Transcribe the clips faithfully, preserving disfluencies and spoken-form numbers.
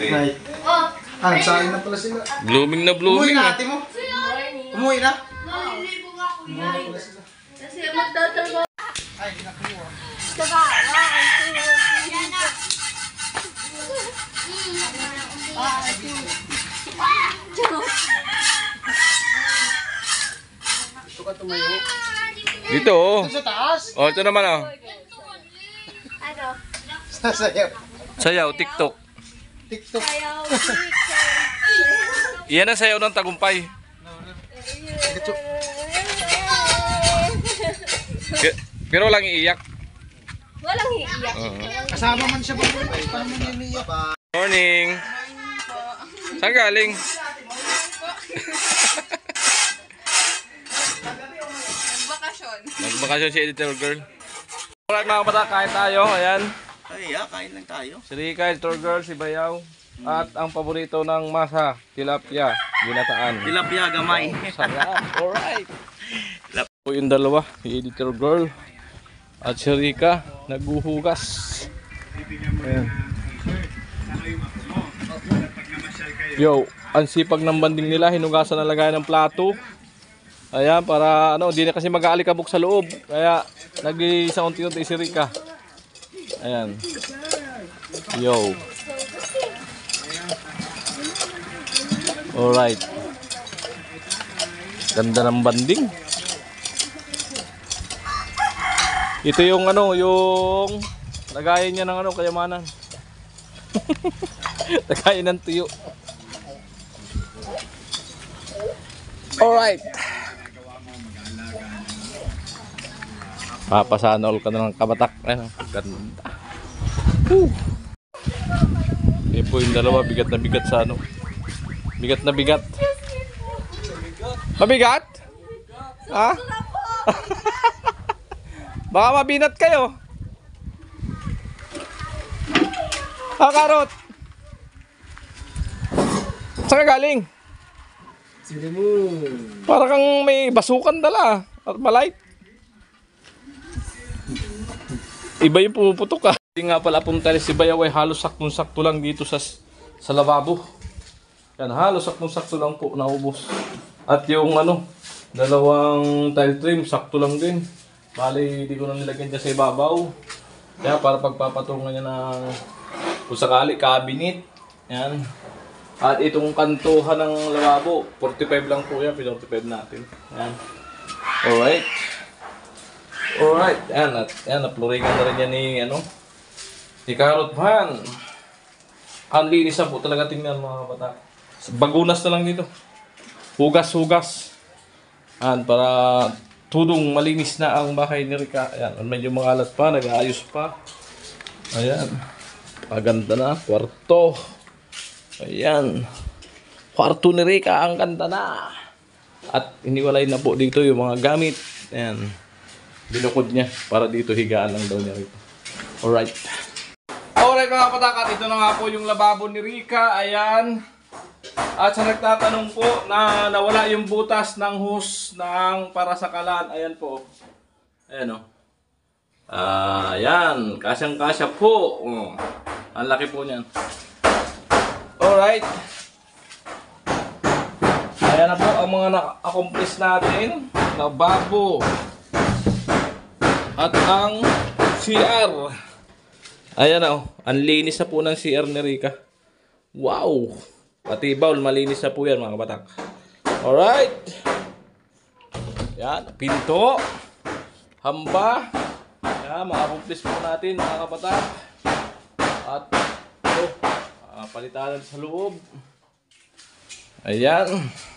Right. Ah, nagsahin na pala sila. Blooming na Umuwi blooming. na ate mo? Umuwi na? Naliligo nga ako Umuwi yan. na pala sila. Kasi magtatrabaho. Ay, nakuha. Saka, ay, yan na. Ito ka tumayo. Dito oh. Ito sa taas. Oh, ito naman oh. Ano? Sasayaw. Sayaw, TikTok. TikTok. Sayaw, picture. Iyan ang sayaw ng tagumpay. Pe- Pero walang iiyak. Walang iiyak. Oo. Kasama man siya ba? Paano mo niniyak? Morning. Saan galing? Nagbakasyon. Nagbakasyon si editor girl. Alright mga bata, kain tayo. Ayan. Ay, yeah, kain lang tayo. Si Rika, editor girl, si Bayaw. At ang paborito ng masa, tilapia, ginataan. Tilapia gamay. Sarap. Alright. Po yung dalawa, si editor girl at si Rika, naghuhugas. Ayan. Yo, ang sipag ng banding nila, hinugasan na lagay ng plato. Ayan, para ano, hindi na kasi mag-aalikabok sa loob. Kaya, nag-isa unti-unti si Rika. Ayan. Yo. Alright. Ganda ng banding. Ito yung ano, yung lagayan niya ng ano, kayamanan. Lagayan ng tuyo. Alright. Papasanol ka na ng kabatak. Ano, ganda. Woo. Ito po yung dalawa, bigat na bigat sa ano. Bigat na bigat. Mabigat? Ha? Baka mabinat kayo. Ha, Karot? Saan ka galing? Sino mo? Para kang may basukan dala. At malight. Iba yung pumuputok ka. Hindi nga pala punta si Bayaw ay halos saktong-sakto lang dito sa sa lababo. Yan, halos saktong-sakto lang po naubos. At yung ano, dalawang tile trim, sakto lang din. Bali, hindi ko na nilagyan dyan sa ibabaw. Kaya para pagpapatungan niya ng kung sakali, cabinet. Yan. At itong kantuhan ng lababo, forty-five lang po yan, forty-five natin. Yan. Alright. Alright. Yan, at yan, napluringan na rin yan ni, ano, ni Karot Van. Ang linis na po talaga, tingnan mga bata. Bagunas na lang dito. Hugas-hugas. Yan, para tudong malinis na ang bahay ni Rika. Ayan, medyo mangalat pa, nag-aayos pa. Ayan. Paganda na, kwarto. Ayan. Kwarto ni Rika, ang ganda na. At hiniwalay na po dito yung mga gamit. Ayan. Binukod niya para dito higaan lang daw niya Rika. Alright. Alright mga patakat, ito na nga po yung lababo ni Rika. Ayan. At sa nagtatanong po na nawala yung butas ng hose ng para sa kalan. Ayan po. Ayan o. Ah, ayan. Kasyang-kasya po. Oh. Ang laki po niyan. Alright. Ayan na po ang mga na-accomplish natin. Lababo. At ang C R. Ayan na o. Ang linis na po ng C R ni Rika. Wow. Pati bowl, malinis na po yan mga kabatak. Alright. Yan, pinto. Hamba. Yan, makakumplis po natin mga kabatak. At ito, uh, palitanan sa loob. Ayan.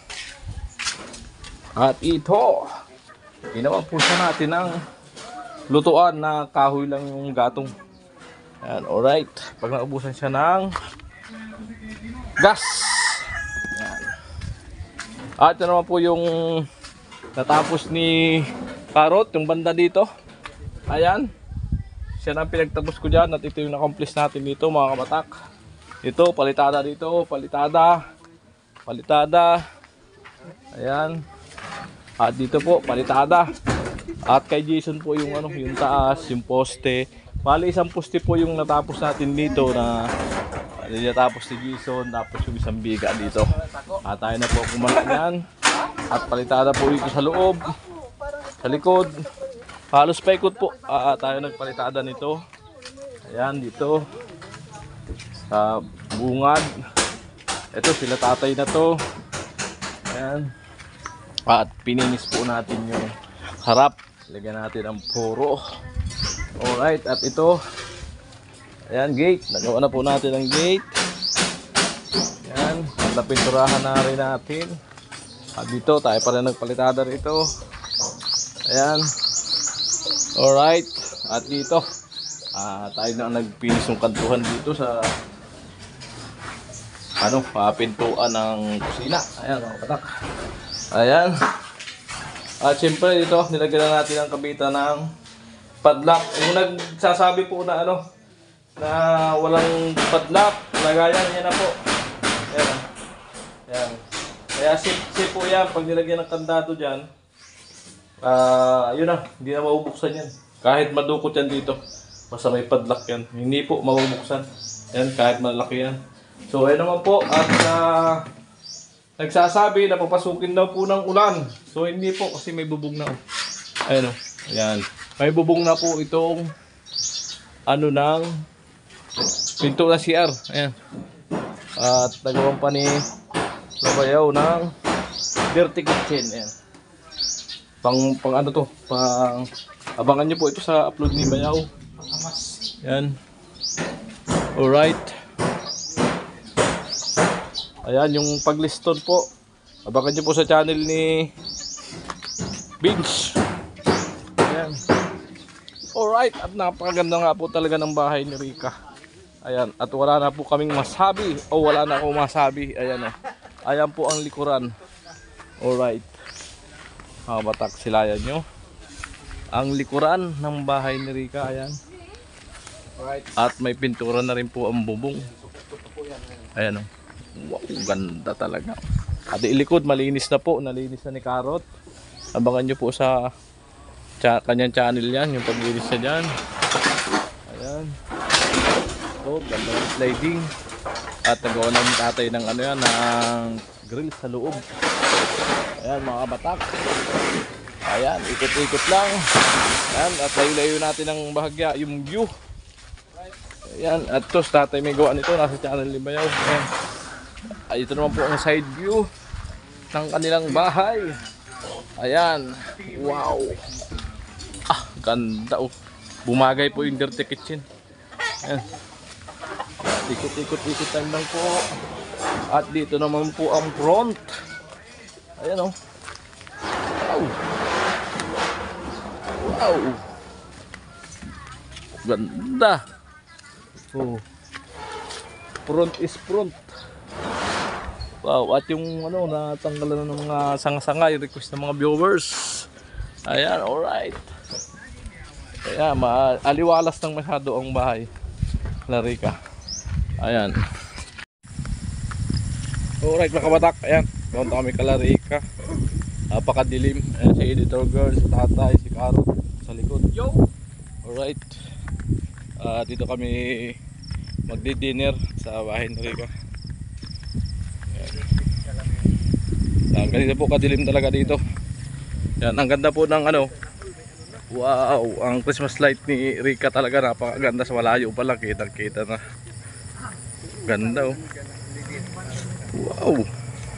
At ito, ginawa po siya natin ng lutuan na kahoy lang yung gatong. Ayan, alright. Pag naubusan siya ng gas. Yan. At ito naman po yung natapos ni Karot, yung banda dito. Ayan. Siya na pinagtapos ko dyan at ito yung na-accomplish natin dito mga kabatak. Ito, palitada dito, palitada, palitada. Ayan. At dito po, palitada. At kay Jason po yung ano, yung taas, yung poste. Bali isang poste po yung natapos natin dito na Hindi tapos ni Jason, tapos yung isang biga dito. At tayo na po kumain at palitada po ito sa loob, sa likod. Halos paikot po. Ah, tayo nagpalitada nito. Ayan, dito. Sa bungad. Ito, sila tatay na to. Ayan. At pininis po natin yung harap. Lagyan natin ang puro. Alright, at ito. Ayan, gate. Nagawa na po natin ang gate. Ayan. At napinturahan na rin natin. At dito, tayo pa rin nagpalitada rito. Ayan. Alright. At dito, ah, tayo na nagpinis ng kantuhan dito sa ano, uh, pintuan ng kusina. Ayan, mga patak. Ayan. At syempre dito, nilagyan na natin ang kabitan ng padlock. Yung nagsasabi po na ano, na walang padlock, lagayan niya na po. Ayan. Ayan. Kaya safe, safe po yan. Pag nilagyan ng kandado dyan, ah, uh, yun na, hindi na mabubuksan yan. Kahit madukot yan dito, basta may padlock yan, hindi po mabubuksan. Ayan, kahit malaki yan. So, ayan naman po. At uh, nagsasabi na papasukin daw po ng ulan. So, hindi po kasi may bubong na. Ayan o. Ayan. May bubong na po itong ano ng pinto na C R. Ayan. At nagawang pa ni Labayaw ng dirty kitchen. Ayan. Pang, pang ano to? Pang, abangan nyo po ito sa upload ni Bayaw. Ayan. Alright. Ayan, yung pagliston po. Abangan nyo po sa channel ni Vince. Ayan. Alright, at napakaganda nga po talaga ng bahay ni Rica. Ayan, at wala na po kaming masabi. O wala na akong masabi. Ayan o. Ayan po ang likuran. Alright. Mga batak, silayan nyo. Ang likuran ng bahay ni Rica. Ayan. At may pintura na rin po ang bubong. Ayan o. Wow, ganda talaga. At ilikod, malinis na po. Nalinis na ni Carrot. Abangan nyo po sa cha kanyang channel yan, yung paglinis niya dyan. Ayan. So, ganda ng sliding. At nagawa na yung tatay ng ano yan, ng grill sa loob. Ayan, mga batak. Ayan, ikot-ikot lang. Ayan, at layo-layo natin ng bahagya, yung view. Ayan, at tos, tatay may gawa nito. Nasa channel ni Bayaw. Ayan. Ay, ito naman po ang side view ng kanilang bahay. Ayan. Wow. Ah, ganda oh. Bumagay po yung dirty kitchen. Ayan. Ikot-ikot-ikot lang po. At dito naman po ang front. Ayan oh. Wow. Wow. Ganda. Oh. Front is front. Wow, at yung ano, natanggalan ng mga sanga-sanga, yung request ng mga viewers. Ayan, alright. Kaya, maaliwalas ng masyado ang bahay la Rica. Ayan. Alright, mga kabatak. Ayan, doon kami kala Rica. Napakadilim. Ayan, si editor girl, si tatay, si Carrot sa likod. Yo! Alright. Uh, dito kami magdi-dinner sa bahay ni Rica. Yan, ganito po kadilim talaga dito. Yan, ang ganda po ng ano. Wow, ang Christmas light ni Rica talaga napakaganda, sa malayo pa lang kitang-kita na. Ganda oh. Wow.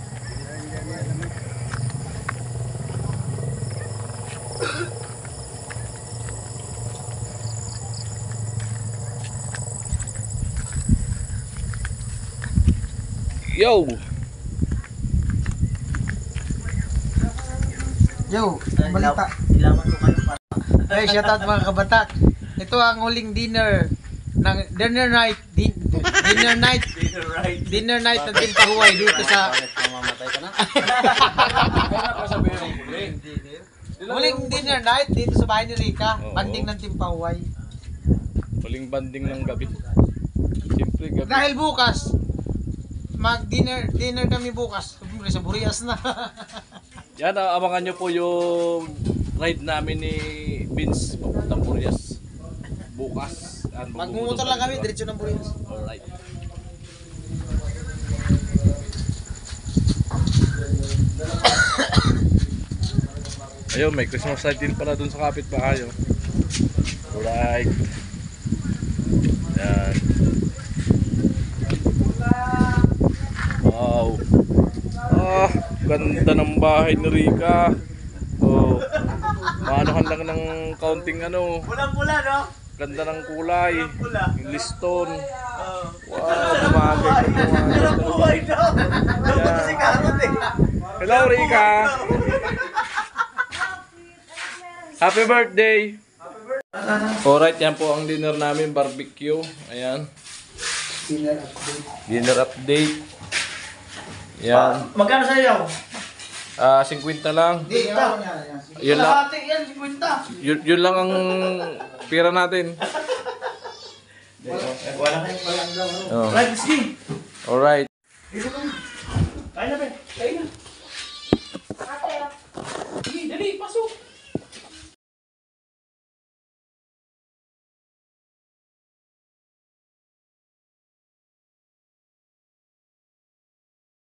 Yo. Yo, balita. Ilaman ko kayo para. Hey, shout out mga kabatak. Ito ang huling dinner ng dinner night, din, dinner night, dinner night, dinner night ng Timpahuay dito sa. Mamamatay ka na. Huling dinner night dito sa bahay ni Rica, banding ng Timpahuay. Huling banding ng gabi. Siyempre gabi. Dahil bukas mag-dinner dinner kami bukas. Sa Burias na. Yan, uh, abangan nyo po yung ride namin ni Vince papuntang Burias bukas. Magmumotor lang kami diretso ng Burias. Alright. Ayun, may Christmas light din pala dun sa kapitbahay. Oh. Alright. Yan. Wow. Ah, ganda ng bahay ni Rica. Oh. Maanohan lang ng kaunting ano. Pulang-pula, no? Ganda ng kulay. Pula. Yung liston. Oo. Wow, gumagay na Pero buhay daw. Dapat Yeah. kasi karot eh. Hello, Rica. Happy birthday. Alright, yan po ang dinner namin, barbecue. Ayan. Dinner update. Dinner update. Yan. Magkano sa'yo? Ah, fifty lang. Hindi, yan. Yun lang, Kalahati yan, fifty. yun, yun lang ang pira natin. Wala kayong walang daw. Oh. Right, sige. Alright. Kain na, be. Kain na.